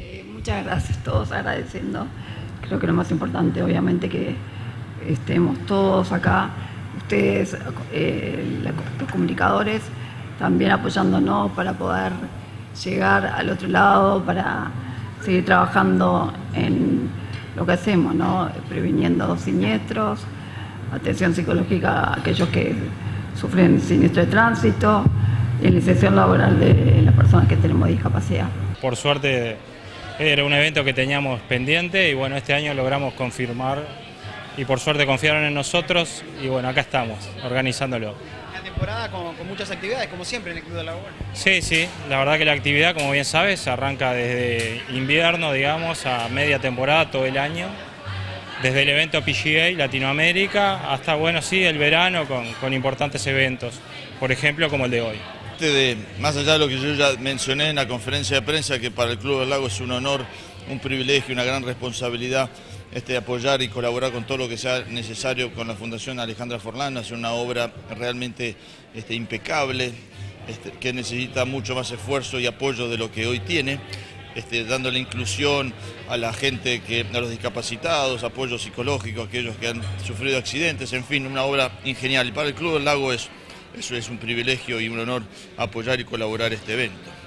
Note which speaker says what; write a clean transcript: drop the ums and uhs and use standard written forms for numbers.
Speaker 1: Muchas gracias, todos agradeciendo. Creo que lo más importante, obviamente, que estemos todos acá, ustedes, los comunicadores, también apoyándonos para poder llegar al otro lado, para seguir trabajando en lo que hacemos, ¿no? Previniendo siniestros, atención psicológica a aquellos que sufren siniestro de tránsito y la inserción laboral de las personas que tenemos discapacidad.
Speaker 2: Por suerte era un evento que teníamos pendiente y bueno, este año logramos confirmar y por suerte confiaron en nosotros y bueno, acá estamos organizándolo.
Speaker 3: Una temporada con muchas actividades, como siempre en el Club de la UOL.
Speaker 2: Sí, la verdad que la actividad, como bien sabes, arranca desde invierno, digamos, a media temporada todo el año. Desde el evento PGA Latinoamérica hasta, bueno, sí, el verano con importantes eventos, por ejemplo, como el de hoy.
Speaker 4: Más allá de lo que yo ya mencioné en la conferencia de prensa, que para el Club del Lago es un honor, un privilegio, una gran responsabilidad apoyar y colaborar con todo lo que sea necesario con la Fundación Alejandra Forlán, hacer una obra realmente impecable, que necesita mucho más esfuerzo y apoyo de lo que hoy tiene, dando la inclusión a la gente, a los discapacitados, apoyo psicológico a aquellos que han sufrido accidentes, en fin, una obra ingenial. Y para el Club del Lago eso es un privilegio y un honor apoyar y colaborar este evento.